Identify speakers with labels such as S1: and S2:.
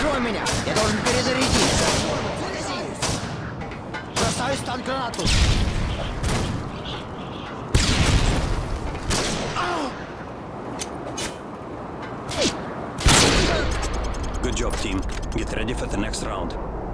S1: Прикрой меня! Я должен перезарядиться! Бросаю стан-гранату!
S2: Good job, team. Get ready for the next round.